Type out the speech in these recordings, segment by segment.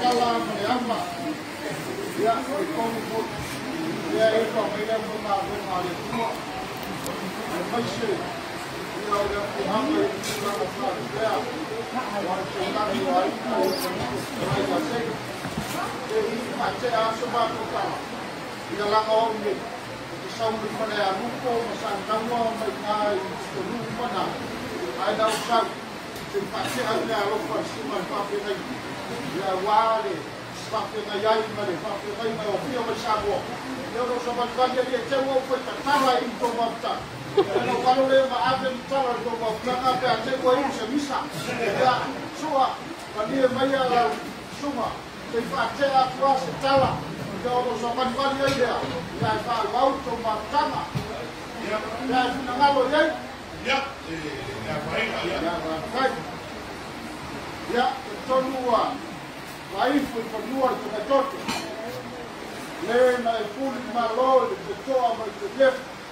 tala me ama ya e kono ko ya e ko me le mo ma le ko ai mai se ya ya ko ha me la fa ya wa se na ni wa ai ya se e ma se a so ba ko ka ya la o me sau di mana ya ruko masan tamu mai ai to lu mana ai dau sa se pase ai lo fa si man pa pe nai ya wale pa pe nai ai mare pa pe nai mai o fio mai sa bo yo no so man kan dia te wo ko ta tava in to mata no valo le ma ave tava to mata ka pe te ko in se misa ya sua pa dia mai ala suma se fa te a tua se tala yo no so man kan dia ya fa lau to mata ya na ngalo ye ya ya vai ya tonua vai foi tonua to ka toto le na fuli malo le toa mai te def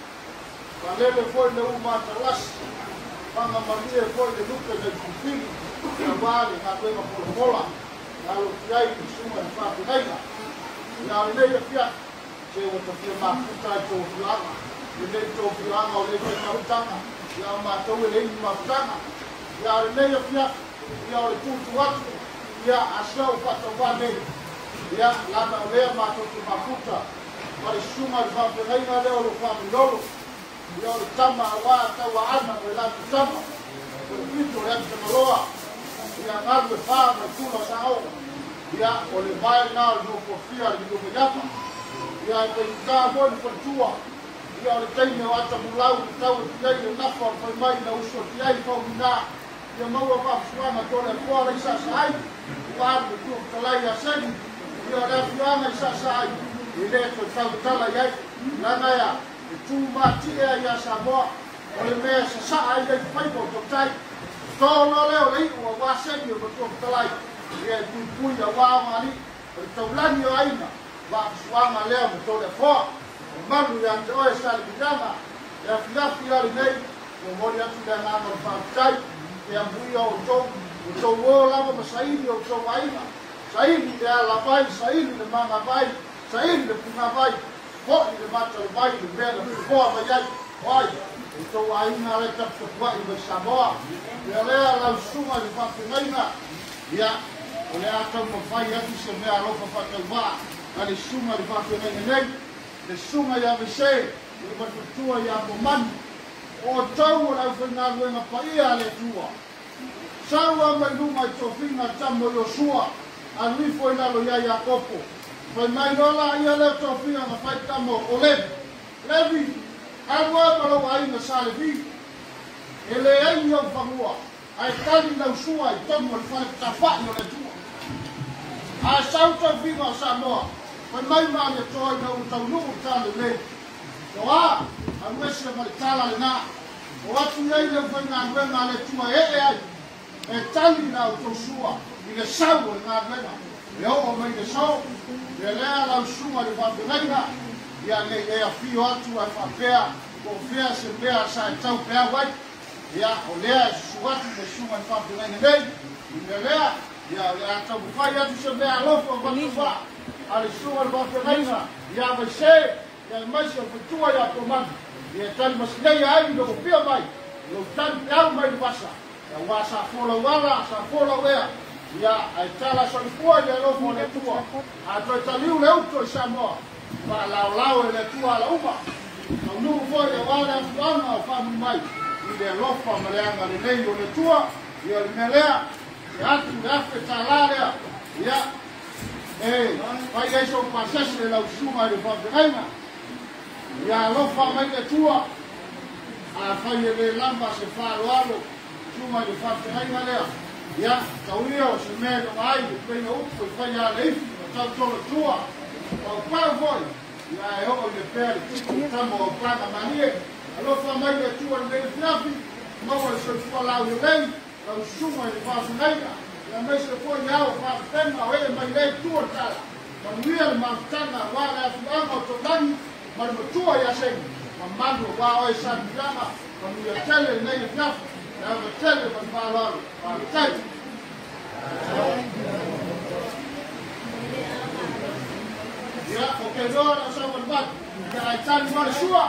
valele foi le uma talas panga marie foi le luka de fili ya vale na pema por bola na lo tiai suma fa pega ya le ya pia se o to fia mafuta to fianga le to fianga o le to tanga ya ma to le Mafutaga ya le ya pia ya o tu watu ya asau pato vale ya la na le ma to mafuta para suma va pegaina le o fa ndolo ya o tama wa ta wa ana la tama o pito le ta maloa ya ngalwe fa ma kuno sao ya o le vai na no kofia le do yapa ya te ka bon por tua ya o te me wa ta mulau tau te le na fa mai na uso ti ai ko na ya mau va suana to le ko le sa sai wa tu to la ya sen ya da suana sa sai ile to tau tala ya na na ya tu ma ti ya Samoa o le me sa sa ai le pai ko to tai to lo le o le o wa sen yo to tala ya tu pu ya wa ma ni to lani yo ai na va suana le o to le fo malu ya to e sa le jama ya fiafi ya nei o mo ya tu da na no fa tai ya buia o to wo la mo sai o to ai na sai de la vai sai de manga vai sai de punga vai ho de mata vai de bela ho va ya vai to ai na le ta to vai de Samoa ya le la suma de fa pegaina ya o le ata mo vai ya se mea'alofa fa te va ale suma de fa pegaina nei le suma ya me se le matua ya mo man o tau la fina luenga pa ia le tua sawa mai luma tofina tamo yo sua a lui foi na lo ya Jacopo foi mai nola ia le tofina na fai tamo o levi alwa malo ai na salevi ele ai yo famua ai tali na sua i tomo le fai tafa no le tua a sauta viva Samoa foi mai ma le toi na u tau no tale le Oa, a mwese maritala le na. O atu yei le whainga ngwenga le tua ai. E tali na o tosua, i le sau e ngā ngwenga. Le o mei le sau, le lea lau sunga le whawhenga. Ia le e a fio atu e whapea, o fea se pea sa e tau pea wai. Ia o lea e suatu le sunga le whawhenga nei. I le lea, ia le a tau whai atu se mea'alofa o watuwa. A le sunga le whawhenga, ia mai se, ya mai se futua ya tomani ya tan masnei ai no pia mai no tan au mai basa ya wasa fola wala sa fola wea ya ai tala so tua ya lo mo le tua a to taliu le auto Samoa pa la le tua la uma no nu fo ya wala fana fa mai i le lofa maleanga le nei le tua ya le melea ya tu gafe talarea ya vai ai so pasese la usuma de fa ya lofa mai le tua a fai le lamba se fa loalo suma de fa ai lea ya tauio se me no ai pe no upo fai ya le tau tolo tua o pa voi ya e o le per tamo plana manie lofa mai le tua le fiafi mo se fa la le la suma de fa ai ya me se foi ya o fa tema o e mai le tua tala Manuel Mafutaga wala afioaga to lani mar tua ya sen mamando wa o sa drama con ya tele nei ya na tele con valor pa tai Pedro, so what? I tell you what is sure.